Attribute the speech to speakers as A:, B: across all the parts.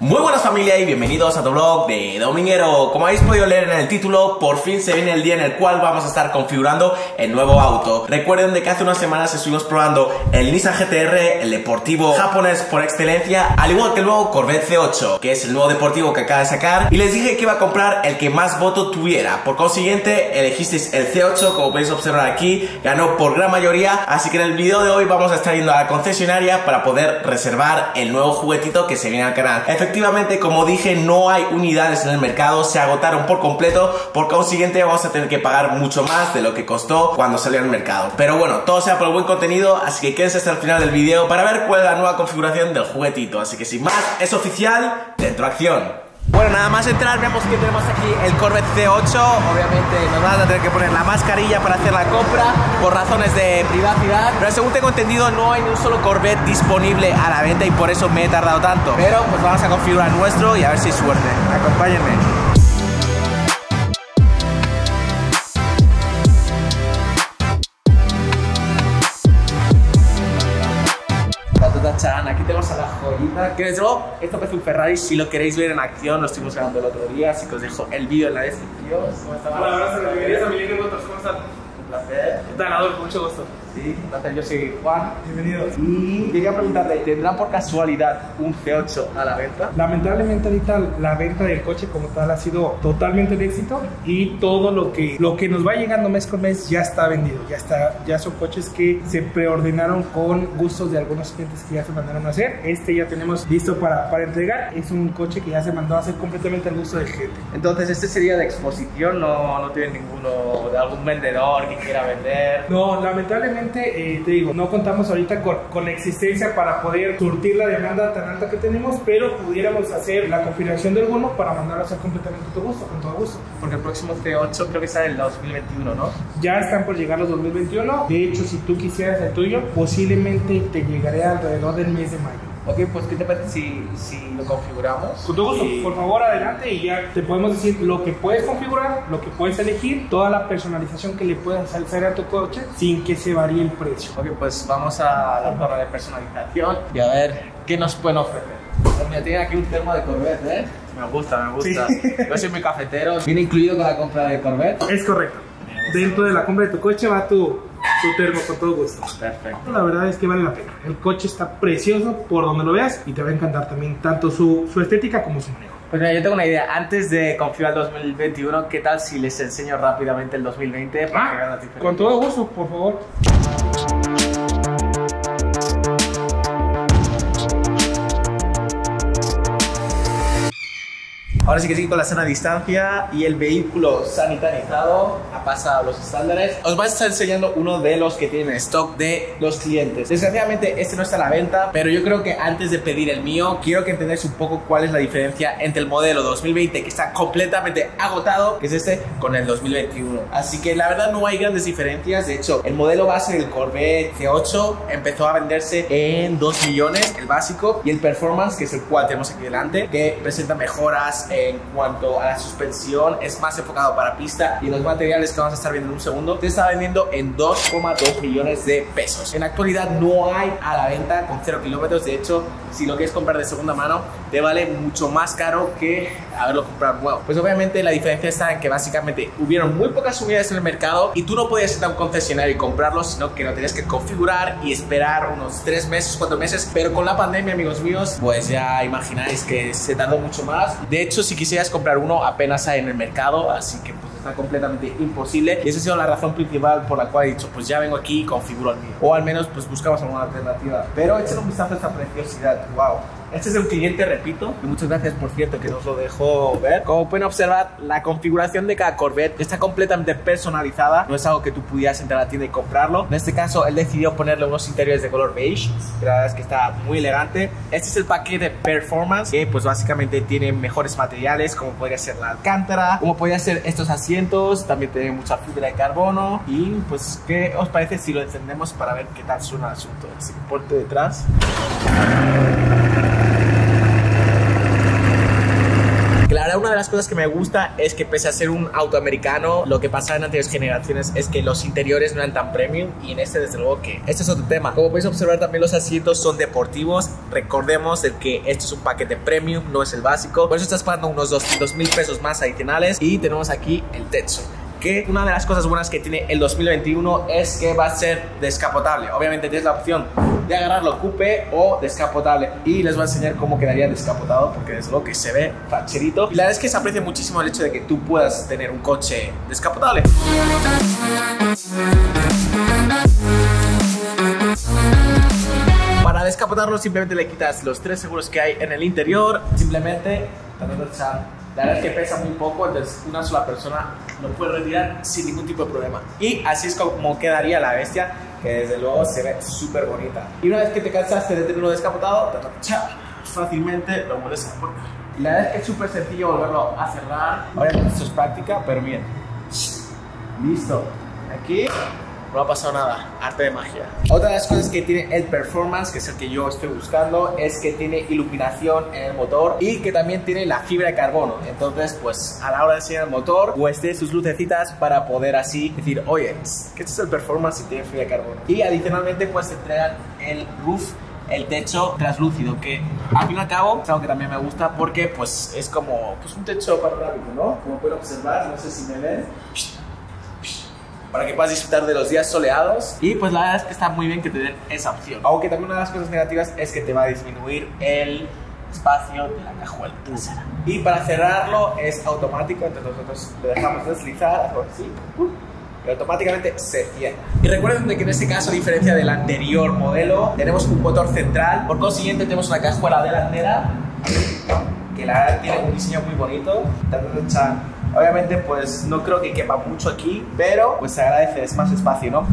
A: Muy buenas familia y bienvenidos a tu vlog de Dominguero. Como habéis podido leer en el título, por fin se viene el día en el cual vamos a estar configurando el nuevo auto. Recuerden de que hace unas semanas estuvimos probando el Nissan GT-R, el deportivo japonés por excelencia, al igual que el nuevo Corvette C8, que es el nuevo deportivo que acaba de sacar, y les dije que iba a comprar el que más voto tuviera. Por consiguiente, elegisteis el C8, como podéis observar aquí, ganó por gran mayoría, así que en el video de hoy vamos a estar yendo a la concesionaria para poder reservar el nuevo juguetito que se viene al canal. Efectivamente, como dije, no hay unidades en el mercado, se agotaron por completo, por consiguiente vamos a tener que pagar mucho más de lo que costó cuando salió al mercado. Pero bueno, todo sea por el buen contenido, así que quédense hasta el final del video para ver cuál es la nueva configuración del juguetito. Así que sin más, es oficial, dentro acción. Bueno, nada más entrar vemos que tenemos aquí el Corvette C8. Obviamente nos van a tener que poner la mascarilla para hacer la compra por razones de privacidad, pero según tengo entendido no hay ni un solo Corvette disponible a la venta y por eso me he tardado tanto. Pero pues vamos a configurar nuestro y a ver si hay suerte. Acompáñenme. Aquí tenemos a la joyita, que desde luego esto parece un Ferrari. Si lo queréis ver en acción, lo estuvimos grabando el otro día, así que os dejo el vídeo en la descripción. ¿Cómo están?
B: Hola, buenas, bienvenidos a Milenio Motors, ¿cómo están?
A: Un placer.
B: ¿Qué tal, Adolfo? Mucho gusto.
A: Sí, un placer, yo soy Juan.
B: Bienvenidos.
A: Y quería preguntarte, ¿tendrán por casualidad un C8 a la venta?
B: Lamentablemente ahorita la venta del coche como tal ha sido totalmente de éxito y todo lo que nos va llegando mes con mes ya está vendido, ya son coches que se preordenaron con gustos de algunos clientes que ya se mandaron a hacer. Este ya tenemos listo para entregar, es un coche que ya se mandó a hacer completamente al gusto del cliente.
A: Entonces este sería de exposición, no tiene ninguno de algún vendedor que quiera vender.
B: No, lamentablemente te digo, no contamos ahorita con la existencia para poder surtir la demanda tan alta que tenemos, pero pudiéramos hacer la configuración del bono para mandarlo a hacer completamente a tu gusto, con todo gusto.
A: Porque el próximo C8 creo que sale en el 2021, ¿no?
B: Ya están por llegar los 2021. De hecho, si tú quisieras el tuyo, posiblemente te llegaría alrededor del mes de mayo.
A: Ok, pues ¿qué te parece si lo configuramos?
B: Con todo gusto, por favor adelante y ya te podemos decir lo que puedes configurar, lo que puedes elegir, toda la personalización que le puedas hacer a tu coche sin que se varíe el precio.
A: Ok, pues vamos a la torre de personalización y a ver qué nos pueden ofrecer. Pues mira, tienen aquí un termo de Corvette, ¿eh? Me gusta. Sí. Yo soy muy cafetero. ¿Viene incluido con la compra de Corvette?
B: Es correcto. Dentro de la compra de tu coche va tu termo con todo gusto.
A: Perfecto.
B: La verdad es que vale la pena. El coche está precioso por donde lo veas y te va a encantar también tanto su estética como su manejo.
A: Pues mira, yo tengo una idea. Antes de configurar el 2021, ¿qué tal si les enseño rápidamente el 2020 para que vean la diferencia?
B: Con todo gusto, por favor.
A: Ahora sí que sigue con la sana distancia y el vehículo sanitarizado ha pasado los estándares. Os voy a estar enseñando uno de los que tienen stock de los clientes. Desgraciadamente este no está a la venta, pero yo creo que antes de pedir el mío, quiero que entendáis un poco cuál es la diferencia entre el modelo 2020 que está completamente agotado, que es este, con el 2021. Así que la verdad no hay grandes diferencias. De hecho, el modelo base del Corvette C8 empezó a venderse en 2 millones, el básico, y el Performance, que es el cual tenemos aquí delante, que presenta mejoras en cuanto a la suspensión, es más enfocado para pista, y los materiales que vamos a estar viendo en un segundo se está vendiendo en 2,2 millones de pesos. En la actualidad no hay a la venta con 0 kilómetros. De hecho, si lo quieres comprar de segunda mano te vale mucho más caro que haberlo comprado nuevo. Pues obviamente la diferencia está en que básicamente hubieron muy pocas unidades en el mercado y tú no podías ir a un concesionario y comprarlo, sino que lo tenías que configurar y esperar unos 3 meses, 4 meses. Pero con la pandemia, amigos míos, pues ya imagináis que se tardó mucho más. De hecho, si quisieras comprar uno apenas hay en el mercado, así que pues está completamente imposible, y esa ha sido la razón principal por la cual he dicho pues ya vengo aquí y configuro el mío, o al menos pues buscamos alguna alternativa. Pero échale un vistazo a esta preciosidad. Wow. Este es de un cliente, repito, y muchas gracias por cierto que nos lo dejó ver. Como pueden observar, la configuración de cada Corvette está completamente personalizada. No es algo que tú pudieras entrar a la tienda y comprarlo. En este caso, él decidió ponerle unos interiores de color beige, que la verdad es que está muy elegante. Este es el paquete Performance, que pues básicamente tiene mejores materiales, como podría ser la alcántara, como podría ser estos asientos. También tiene mucha fibra de carbono. Y pues, ¿qué os parece si lo encendemos para ver qué tal suena el asunto? Así que ponte detrás. La verdad, una de las cosas que me gusta es que pese a ser un auto americano, lo que pasaba en anteriores generaciones es que los interiores no eran tan premium, y en este desde luego que este es otro tema. Como podéis observar, también los asientos son deportivos. Recordemos de que esto es un paquete premium, no es el básico, por eso estás pagando unos 200,000 pesos más adicionales. Y tenemos aquí el techo, que una de las cosas buenas que tiene el 2021 es que va a ser descapotable. Obviamente tienes la opción de agarrarlo coupé o descapotable, y les voy a enseñar cómo quedaría descapotado, porque desde luego que se ve facherito, y la verdad es que se aprecia muchísimo el hecho de que tú puedas tener un coche descapotable. Para descapotarlo simplemente le quitas los 3 seguros que hay en el interior, simplemente la verdad es que pesa muy poco, entonces una sola persona lo puede retirar sin ningún tipo de problema. Y así es como quedaría la bestia, que desde luego se ve súper bonita. Y una vez que te cansaste de tenerlo descapotado, fácilmente lo vuelves a poner. Y la verdad es que es súper sencillo volverlo a cerrar. Obviamente esto es práctica, pero bien. Listo. Aquí no ha pasado nada, arte de magia. Otra de las cosas que tiene el Performance, que es el que yo estoy buscando, es que tiene iluminación en el motor y que también tiene la fibra de carbono. Entonces, pues a la hora de enseñar el motor, pues tiene sus lucecitas para poder así decir, oye, que esto es el Performance y tiene fibra de carbono. Y adicionalmente, pues te entregan el roof, el techo translúcido, que al fin y al cabo es algo que también me gusta, porque pues es como pues, un techo panorámico, ¿no? Como pueden observar, no sé si me ven, para que puedas disfrutar de los días soleados. Y pues la verdad es que está muy bien que te den esa opción. Aunque también una de las cosas negativas es que te va a disminuir el espacio de la cajuela trasera. Y para cerrarlo es automático, entonces nosotros lo dejamos deslizar así, y automáticamente se cierra. Y recuerden que en este caso, a diferencia del anterior modelo, tenemos un motor central, por consiguiente tenemos una cajuela delantera que la verdad tiene un diseño muy bonito. Obviamente pues no creo que quepa mucho aquí, pero pues se agradece, es más espacio, ¿no?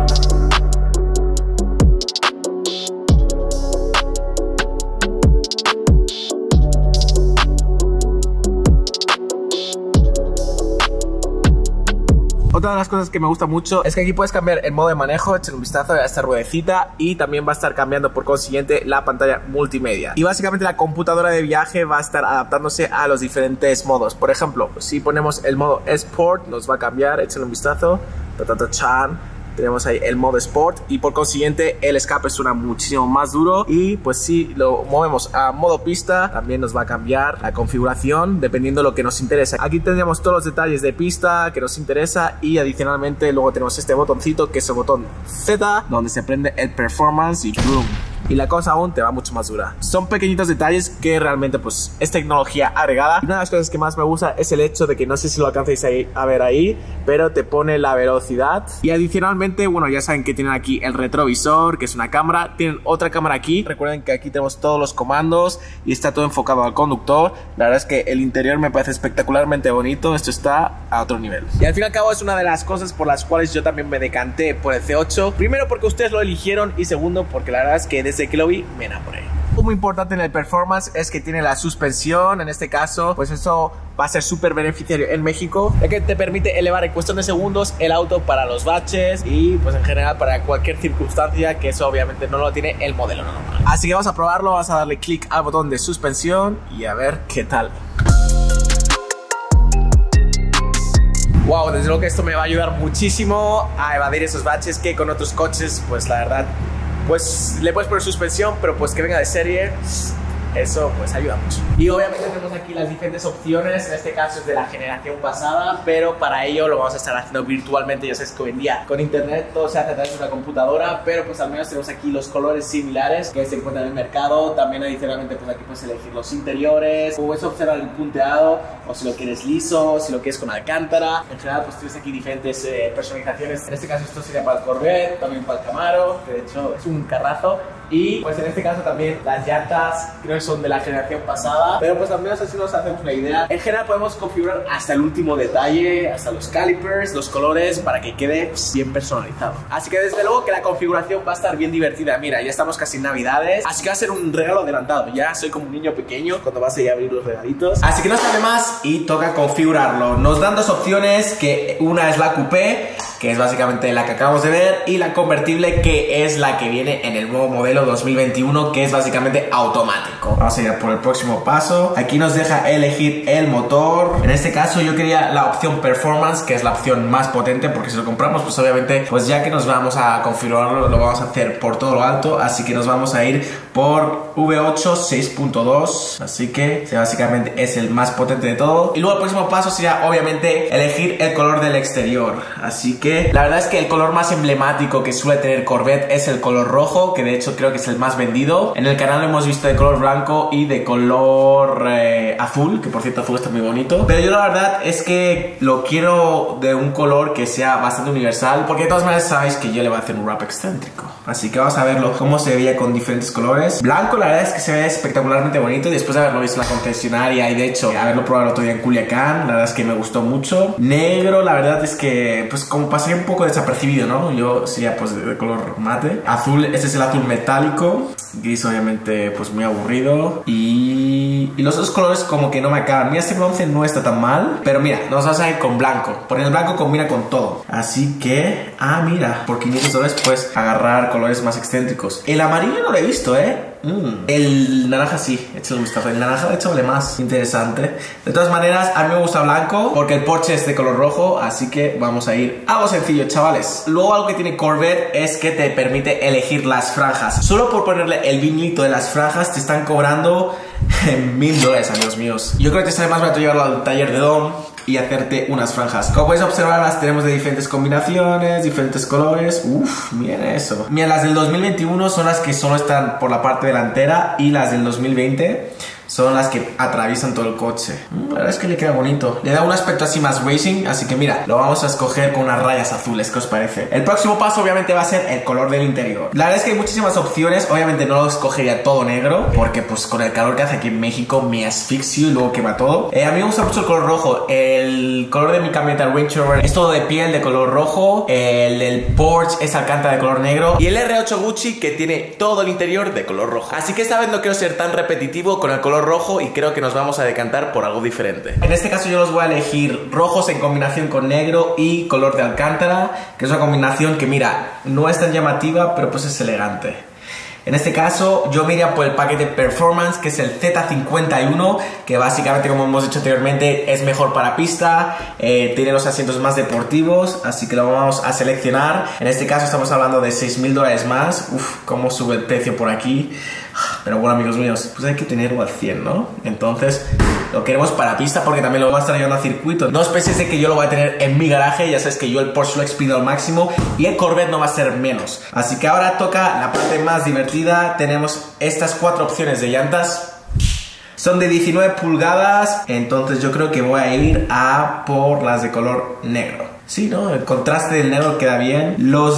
A: Otra de las cosas que me gusta mucho es que aquí puedes cambiar el modo de manejo, echar un vistazo a esta ruedecita, y también va a estar cambiando por consiguiente la pantalla multimedia. Y básicamente la computadora de viaje va a estar adaptándose a los diferentes modos. Por ejemplo, si ponemos el modo Sport, nos va a cambiar, echar un vistazo, tenemos ahí el modo Sport, y por consiguiente el escape suena muchísimo más duro. Y pues si lo movemos a modo pista, también nos va a cambiar la configuración dependiendo de lo que nos interesa. Aquí tendríamos todos los detalles de pista que nos interesa, y adicionalmente luego tenemos este botoncito que es el botón Z, donde se prende el Performance y ¡boom! Y la cosa aún te va mucho más dura. Son pequeñitos detalles que realmente pues es tecnología agregada. Y una de las cosas que más me gusta es el hecho de que, no sé si lo alcancéis a ver ahí, pero te pone la velocidad. Y adicionalmente, bueno, ya saben que tienen aquí el retrovisor, que es una cámara. Tienen otra cámara aquí. Recuerden que aquí tenemos todos los comandos y está todo enfocado al conductor. La verdad es que el interior me parece espectacularmente bonito. Esto está a otro nivel. Y al fin y al cabo es una de las cosas por las cuales yo también me decanté por el C8. Primero porque ustedes lo eligieron, y segundo porque la verdad es que desde que lo vi me enamoré. Algo muy importante en el Performance es que tiene la suspensión. En este caso pues eso va a ser súper beneficiario en México, ya que te permite elevar en cuestión de segundos el auto para los baches y pues en general para cualquier circunstancia, que eso obviamente no lo tiene el modelo normal. Así que vamos a probarlo, vamos a darle clic al botón de suspensión y a ver qué tal. Wow, desde luego que esto me va a ayudar muchísimo a evadir esos baches que con otros coches pues la verdad pues le puedes poner suspensión, pero pues que venga de serie, eso pues ayuda mucho. Y obviamente tenemos aquí las diferentes opciones. En este caso es de la generación pasada, pero para ello lo vamos a estar haciendo virtualmente. Ya sabes que hoy en día con internet todo se hace a través de una computadora, pero pues al menos tenemos aquí los colores similares que se encuentran en el mercado. También adicionalmente pues aquí puedes elegir los interiores, puedes observar el punteado, o si lo quieres liso, si lo quieres con alcántara. En general pues tienes aquí diferentes personalizaciones. En este caso esto sería para el Corvette, también para el Camaro, que de hecho es un carrazo. Y pues en este caso también las llantas creo que son de la generación pasada, pero pues al menos así nos hacemos una idea. En general podemos configurar hasta el último detalle, hasta los calipers, los colores, para que quede bien personalizado. Así que desde luego que la configuración va a estar bien divertida. Mira, ya estamos casi en Navidades, así que va a ser un regalo adelantado. Ya soy como un niño pequeño cuando vas a ir a abrir los regalitos. Así que no sale más y toca configurarlo. Nos dan dos opciones, que una es la coupé, que es básicamente la que acabamos de ver, y la convertible, que es la que viene en el nuevo modelo 2021, que es básicamente automático. Vamos a ir por el próximo paso. Aquí nos deja elegir el motor. En este caso yo quería la opción Performance, que es la opción más potente, porque si lo compramos, pues obviamente, pues ya que nos vamos a configurarlo, lo vamos a hacer por todo lo alto, así que nos vamos a ir por V8 6.2, así que básicamente es el más potente de todo. Y luego el próximo paso sería obviamente elegir el color del exterior, así que la verdad es que el color más emblemático que suele tener Corvette es el color rojo, que de hecho creo que es el más vendido. En el canal lo hemos visto de color blanco y de color azul, que por cierto azul está muy bonito, pero yo la verdad es que lo quiero de un color que sea bastante universal, porque de todas maneras sabéis que yo le voy a hacer un wrap excéntrico, así que vamos a verlo cómo se veía con diferentes colores. Blanco la verdad es que se ve espectacularmente bonito, y después de haberlo visto en la concesionaria y de hecho haberlo probado el otro día en Culiacán, la verdad es que me gustó mucho. Negro la verdad es que pues como pasé un poco desapercibido, ¿no? Yo sería pues de color mate. Azul, este es el azul metálico. Gris obviamente pues muy aburrido, y los otros colores como que no me acaban. Mira, este bronce no está tan mal, pero mira, nos vamos a ir con blanco, porque el blanco combina con todo, así que, mira, por $500 puedes agarrar colores más excéntricos. El amarillo no lo he visto, el naranja sí, échale un vistazo. El naranja de hecho vale más interesante. De todas maneras, a mí me gusta blanco porque el Porsche es de color rojo, así que vamos a ir algo sencillo, chavales. Luego algo que tiene Corvette es que te permite elegir las franjas. Solo por ponerle el vinilito de las franjas te están cobrando $1000, amigos míos. Yo creo que te sale más barato llevarlo al taller de Dom y hacerte unas franjas. Como podéis observar, las tenemos de diferentes combinaciones, diferentes colores. Uff, miren eso. Mira, las del 2021 son las que solo están por la parte delantera, y las del 2020 son las que atraviesan todo el coche. La verdad es que le queda bonito. Le da un aspecto así más racing, así que mira, lo vamos a escoger con unas rayas azules. ¿Qué os parece? El próximo paso obviamente va a ser el color del interior. La verdad es que hay muchísimas opciones. Obviamente no lo escogería todo negro, porque pues con el calor que hace aquí en México me asfixio y luego quema todo. A mí me gusta mucho el color rojo. El color de mi camioneta, el Range Rover, es todo de piel de color rojo. El Porsche es alcántara de color negro, y el R8 Gucci que tiene todo el interior de color rojo. Así que esta vez no quiero ser tan repetitivo con el color rojo, y creo que nos vamos a decantar por algo diferente. En este caso yo los voy a elegir rojos en combinación con negro y color de alcántara, que es una combinación que mira, no es tan llamativa, pero pues es elegante. En este caso yo me iría por el paquete Performance, que es el Z51, que básicamente, como hemos dicho anteriormente, es mejor para pista, tiene los asientos más deportivos, así que lo vamos a seleccionar. En este caso estamos hablando de $6000 más. Uf, cómo sube el precio por aquí. Pero bueno, amigos míos, pues hay que tenerlo al 100, ¿no? Entonces lo queremos para pista, porque también lo va a estar llevando a circuito. No os penséis de que yo lo voy a tener en mi garaje. Ya sabéis que yo el Porsche lo exprimido al máximo, y el Corvette no va a ser menos. Así que ahora toca la parte más divertida. Tenemos estas 4 opciones de llantas. Son de 19 pulgadas, entonces yo creo que voy a ir a por las de color negro. Sí, ¿no? El contraste del negro queda bien. Los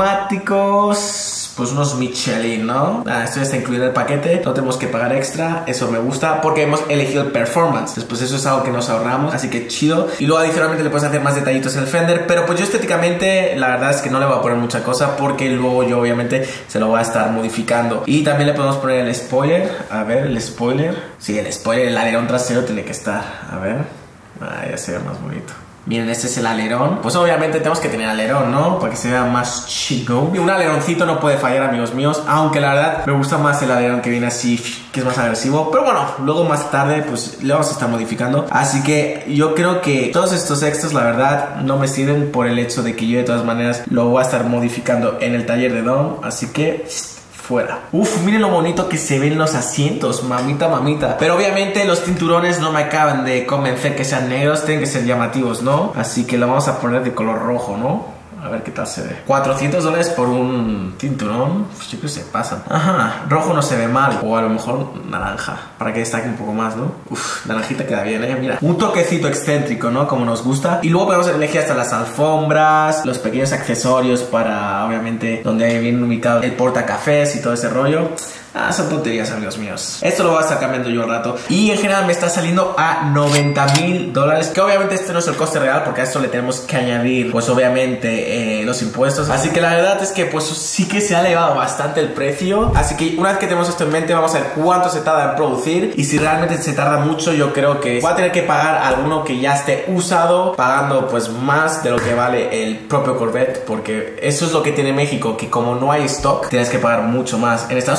A: neumáticos, pues unos Michelin, ¿no? Esto ya está incluido en el paquete, no tenemos que pagar extra. Eso me gusta porque hemos elegido el Performance. Después eso es algo que nos ahorramos, así que chido. Y luego adicionalmente le puedes hacer más detallitos en el fender, pero pues yo estéticamente la verdad es que no le voy a poner mucha cosa, porque luego yo obviamente se lo voy a estar modificando. Y también le podemos poner el spoiler. A ver, el spoiler. Sí, el spoiler, el alerón trasero tiene que estar. A ver, ya se ve más bonito. Miren, este es el alerón. Pues obviamente tenemos que tener alerón, ¿no? Para que se vea más chico. Y un aleroncito no puede fallar, amigos míos. Aunque la verdad me gusta más el alerón que viene así, que es más agresivo. Pero bueno, luego más tarde pues le vamos a estar modificando. Así que yo creo que todos estos extras la verdad no me sirven, por el hecho de que yo de todas maneras lo voy a estar modificando en el taller de Dom. Así que fuera. Uf, miren lo bonito que se ven los asientos, mamita, mamita. Pero obviamente los cinturones no me acaban de convencer que sean negros, tienen que ser llamativos, ¿no? Así que lo vamos a poner de color rojo, ¿no? A ver qué tal se ve. $400 por un cinturón. Pues yo creo que se pasan. Ajá, rojo no se ve mal. O a lo mejor naranja, para que destaque un poco más, ¿no? Uf, naranjita queda bien, mira. Un toquecito excéntrico, ¿no? Como nos gusta. Y luego podemos elegir hasta las alfombras, los pequeños accesorios para, obviamente, donde viene ubicado el portacafés y todo ese rollo. Son tonterías, amigos míos. Esto lo voy a estar cambiando yo al rato. Y en general me está saliendo a $90,000, que obviamente este no es el coste real, porque a esto le tenemos que añadir pues obviamente los impuestos. Así que la verdad es que pues sí que se ha elevado bastante el precio. Así que una vez que tenemos esto en mente, vamos a ver cuánto se tarda en producir. Y si realmente se tarda mucho, yo creo que voy a tener que pagar alguno que ya esté usado, pagando pues más de lo que vale el propio Corvette, porque eso es lo que tiene México, que como no hay stock, tienes que pagar mucho más. En Estados Unidos te sale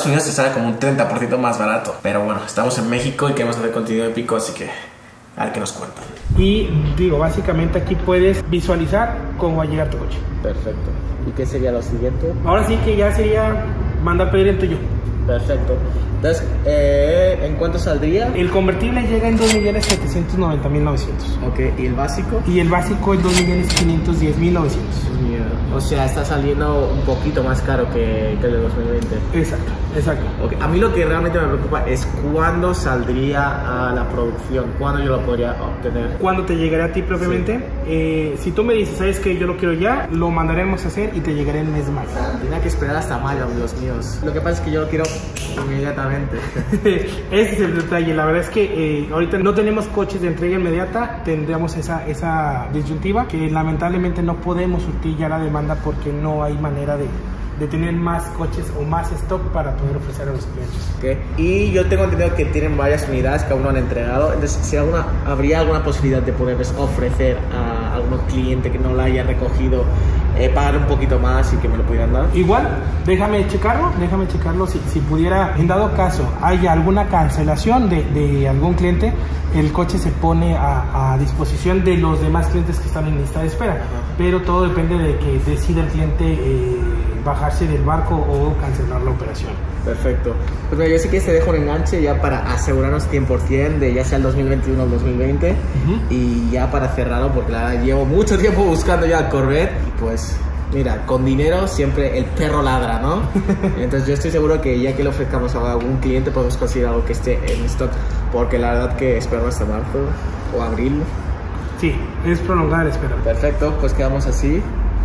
A: sale como un 30% más barato. Pero bueno, estamos en México y queremos hacer contenido épico, así que a ver qué nos cuentan.
B: Y digo, básicamente aquí puedes visualizar cómo va a llegar tu coche.
A: Perfecto. ¿Y qué sería lo siguiente?
B: Ahora sí que ya sería mandar pedir el tuyo.
A: Perfecto. Entonces, ¿en cuánto saldría?
B: El convertible llega en 2.790.900.
A: Ok, ¿y el básico?
B: Y el básico es 2.510.900.
A: O sea, está saliendo un poquito más caro que el de 2020.
B: Exacto, exacto.
A: Okay. A mí lo que realmente me preocupa es cuándo saldría a la producción, cuándo yo lo podría obtener.
B: ¿Cuándo te llegará a ti propiamente? Sí. Si tú me dices, ¿sabes qué? Yo lo quiero ya, lo mandaremos a hacer y te llegará en mes más.
A: Tendría que esperar hasta mayo, amigos míos. Lo que pasa es que yo lo quiero inmediatamente.
B: Ese es el detalle. La verdad es que ahorita no tenemos coches de entrega inmediata. Tendríamos esa disyuntiva que lamentablemente no podemos surtir ya la demanda porque no hay manera de tener más coches o más stock para poder ofrecer a los clientes.
A: Okay. Y yo tengo entendido que tienen varias unidades que aún no han entregado. Entonces, si habría alguna posibilidad de poderles ofrecer a algún cliente que no la haya recogido, pagar un poquito más y que me lo pudieran dar.
B: Igual, déjame checarlo si pudiera, en dado caso haya alguna cancelación de algún cliente, el coche se pone a disposición de los demás clientes que están en lista de espera. Pero todo depende de que decida el cliente bajarse del barco o cancelar la operación.
A: Perfecto. Pues mira, yo sí que te dejo un enganche ya para asegurarnos 100% de ya sea el 2021 o el 2020 y ya para cerrarlo, porque la verdad llevo mucho tiempo buscando ya el Corvette y pues mira, con dinero siempre el perro ladra, ¿no? Entonces yo estoy seguro que ya que le ofrezcamos a algún cliente podemos conseguir algo que esté en stock, porque la verdad que espero hasta marzo o abril.
B: Sí, es prolongada la espera.
A: Perfecto, pues quedamos así.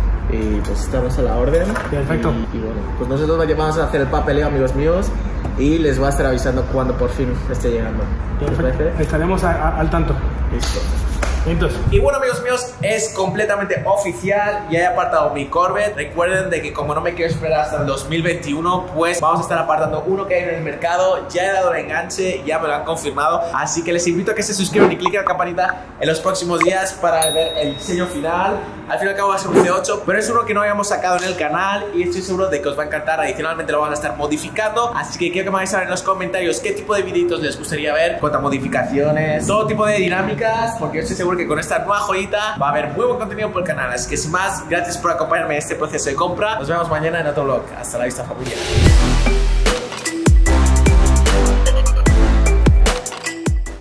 A: Y pues estamos a la orden.
B: Perfecto.
A: Y bueno, pues nosotros vamos a hacer el papeleo, amigos míos, y les voy a estar avisando cuando por fin esté llegando.
B: Perfecto. Estaremos al tanto.
A: Listo.
B: Entonces.
A: Y bueno, amigos míos, es completamente oficial. Ya he apartado mi Corvette. Recuerden de que como no me quiero esperar hasta el 2021, pues vamos a estar apartando uno que hay en el mercado. Ya he dado el enganche, ya me lo han confirmado. Así que les invito a que se suscriban y cliquen la campanita en los próximos días para ver el diseño final. Al fin y al cabo va a ser un C8, pero es uno que no habíamos sacado en el canal y estoy seguro de que os va a encantar. Adicionalmente lo vamos a estar modificando, así que quiero que me hagáis saber en los comentarios qué tipo de videitos les gustaría ver, cuántas modificaciones, todo tipo de dinámicas, porque yo estoy seguro que con esta nueva joyita va a haber muy buen contenido por el canal. Así que sin más, gracias por acompañarme en este proceso de compra. Nos vemos mañana en otro vlog. Hasta la vista, familia.